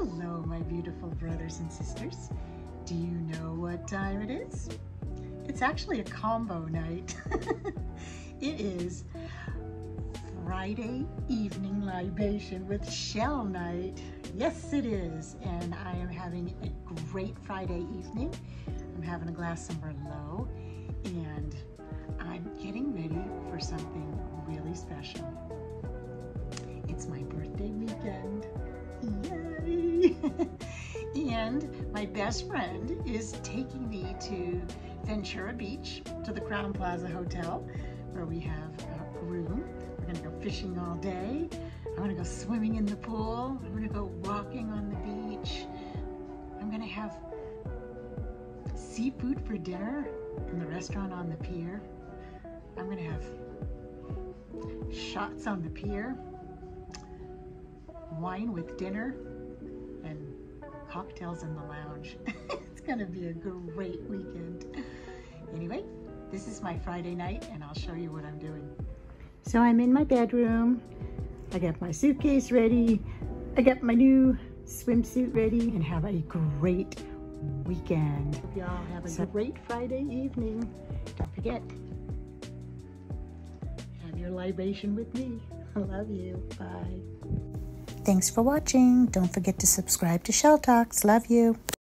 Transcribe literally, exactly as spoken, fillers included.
Hello, my beautiful brothers and sisters. Do you know what time it is? It's actually a combo night. It is Friday evening libation with Chelle night. Yes, it is. And I am having a great Friday evening. I'm having a glass of Merlot and I'm getting ready for something really special. It's my birthday weekend. Yay! And my best friend is taking me to Ventura Beach, to the Crowne Plaza Hotel, where we have a room. We're gonna go fishing all day. I'm gonna go swimming in the pool. I'm gonna go walking on the beach. I'm gonna have seafood for dinner in the restaurant on the pier. I'm gonna have shots on the pier, wine with dinner, and cocktails in the lounge. It's gonna be a great weekend. Anyway, this is my Friday night and I'll show you what I'm doing. So I'm in my bedroom. I got my suitcase ready. I got my new swimsuit ready and have a great weekend. Hope y'all have a so, great Friday evening. Don't forget, have your libation with me. I love you. Bye. Thanks for watching. Don't forget to subscribe to Chelle Talks. Love you.